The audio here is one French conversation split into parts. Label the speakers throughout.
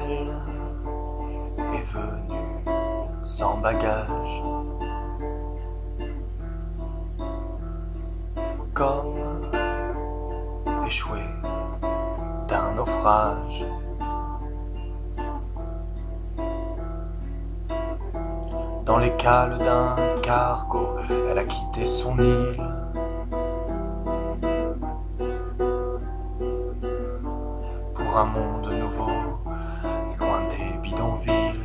Speaker 1: Elle est venue sans bagage, comme échouée d'un naufrage. Dans les cales d'un cargo, elle a quitté son île. Pour un monde nouveau, loin des bidonvilles.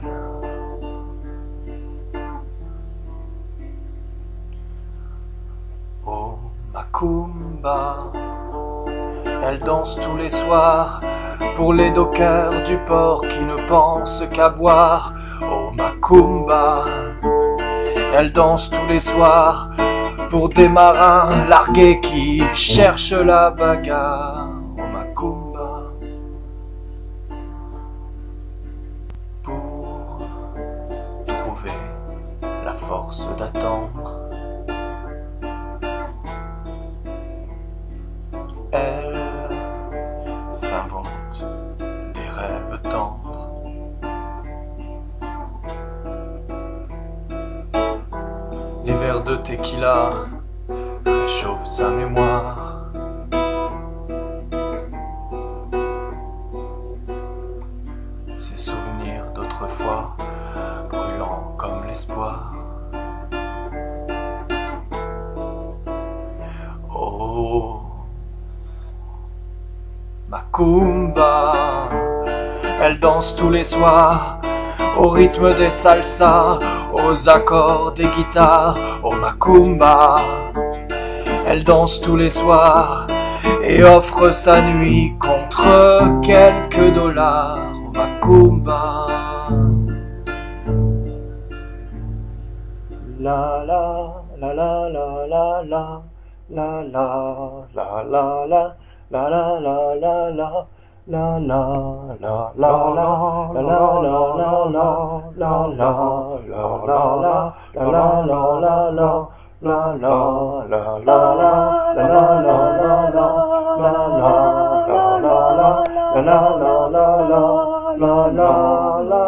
Speaker 1: Oh Macumba, elle danse tous les soirs pour les dockers du port qui ne pensent qu'à boire. Oh Macumba, elle danse tous les soirs pour des marins largués qui cherchent la bagarre. Oh Macumba, pour trouver la force d'attendre, elle s'invente des rêves tendres. Les verres de tequila réchauffent sa mémoire. Ses souvenirs d'autrefois, brûlants comme l'espoir. Oh Macumba, elle danse tous les soirs au rythme des salsas, aux accords des guitares. Oh Macumba, elle danse tous les soirs et offre sa nuit contre quelques dollars. Oh Macumba, la la la la la la la la la la la la la la la la la. La la la la la la la la la la la la la la la la la